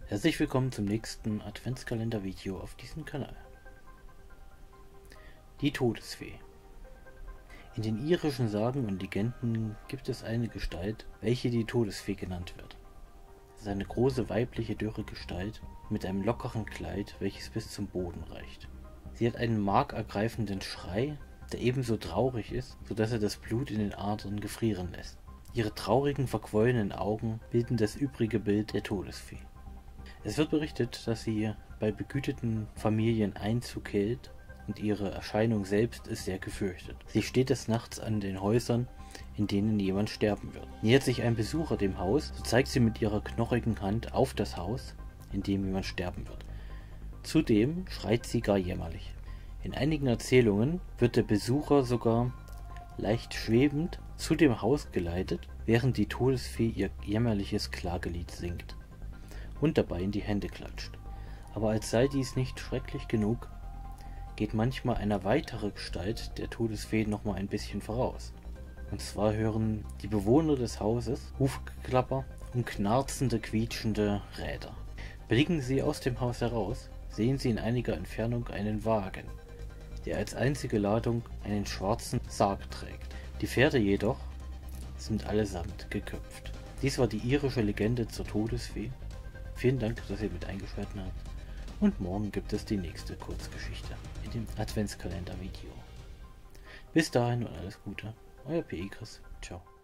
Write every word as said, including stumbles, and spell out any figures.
Herzlich willkommen zum nächsten Adventskalender-Video auf diesem Kanal. Die Todesfee. In den irischen Sagen und Legenden gibt es eine Gestalt, welche die Todesfee genannt wird. Es ist eine große weibliche dürre Gestalt mit einem lockeren Kleid, welches bis zum Boden reicht. Sie hat einen markergreifenden Schrei, der ebenso traurig ist, sodass er das Blut in den Adern gefrieren lässt. Ihre traurigen, verquollenen Augen bilden das übrige Bild der Todesfee. Es wird berichtet, dass sie bei begüteten Familien Einzug hält und ihre Erscheinung selbst ist sehr gefürchtet. Sie steht des Nachts an den Häusern, in denen jemand sterben wird. Nähert sich ein Besucher dem Haus, so zeigt sie mit ihrer knochigen Hand auf das Haus, in dem jemand sterben wird. Zudem schreit sie gar jämmerlich. In einigen Erzählungen wird der Besucher sogar leicht schwebend zu dem Haus geleitet, während die Todesfee ihr jämmerliches Klagelied singt und dabei in die Hände klatscht. Aber als sei dies nicht schrecklich genug, geht manchmal eine weitere Gestalt der Todesfee noch mal ein bisschen voraus. Und zwar hören die Bewohner des Hauses Hufgeklapper und knarzende, quietschende Räder. Blicken sie aus dem Haus heraus, sehen sie in einiger Entfernung einen Wagen, der als einzige Ladung einen schwarzen Sarg trägt. Die Pferde jedoch sind allesamt geköpft. Dies war die irische Legende zur Todesfee. Vielen Dank, dass ihr mit eingeschaltet habt. Und morgen gibt es die nächste Kurzgeschichte in dem Adventskalender-Video. Bis dahin und alles Gute. Euer P E Chris. Ciao.